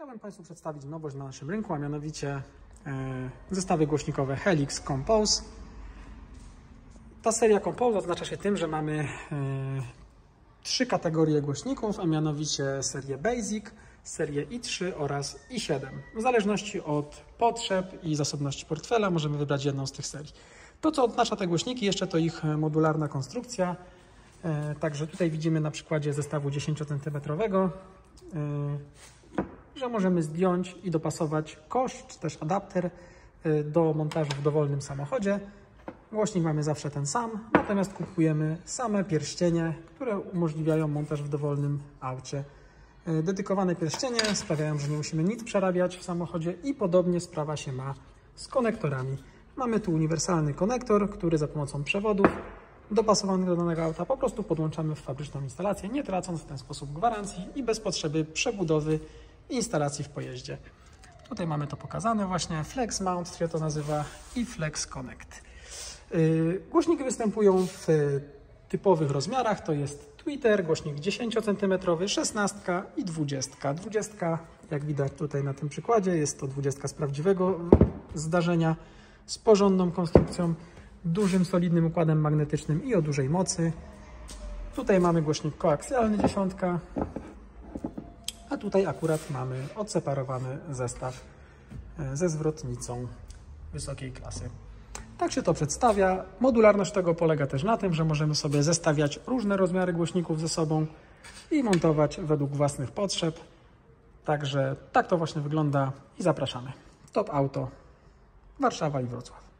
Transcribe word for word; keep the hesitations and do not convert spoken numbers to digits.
Chciałbym Państwu przedstawić nowość na naszym rynku, a mianowicie e, zestawy głośnikowe Helix Compose. Ta seria Compose odznacza się tym, że mamy e, trzy kategorie głośników, a mianowicie serię Basic, serię i trzy oraz i siedem. W zależności od potrzeb i zasobności portfela możemy wybrać jedną z tych serii. To, co odznacza te głośniki, jeszcze to ich modularna konstrukcja. E, także tutaj widzimy na przykładzie zestawu dziesięciocentymetrowego, e, że możemy zdjąć i dopasować kosz, czy też adapter do montażu w dowolnym samochodzie. Głośnik mamy zawsze ten sam, natomiast kupujemy same pierścienie, które umożliwiają montaż w dowolnym aucie. Dedykowane pierścienie sprawiają, że nie musimy nic przerabiać w samochodzie i podobnie sprawa się ma z konektorami. Mamy tu uniwersalny konektor, który za pomocą przewodów dopasowanych do danego auta po prostu podłączamy w fabryczną instalację, nie tracąc w ten sposób gwarancji i bez potrzeby przebudowy instalacji w pojeździe. Tutaj mamy to pokazane właśnie, Flex Mount się to nazywa i Flex Connect. Yy, głośniki występują w typowych rozmiarach, to jest tweeter, głośnik dziesięciocentymetrowy, szesnastka i dwudziestka. Dwudziestka, jak widać tutaj na tym przykładzie, jest to dwudziestka z prawdziwego zdarzenia, z porządną konstrukcją, dużym, solidnym układem magnetycznym i o dużej mocy. Tutaj mamy głośnik koaksjalny dziesiątka. A tutaj akurat mamy odseparowany zestaw ze zwrotnicą wysokiej klasy. Tak się to przedstawia. Modularność tego polega też na tym, że możemy sobie zestawiać różne rozmiary głośników ze sobą i montować według własnych potrzeb. Także tak to właśnie wygląda i zapraszamy. Top Auto, Warszawa i Wrocław.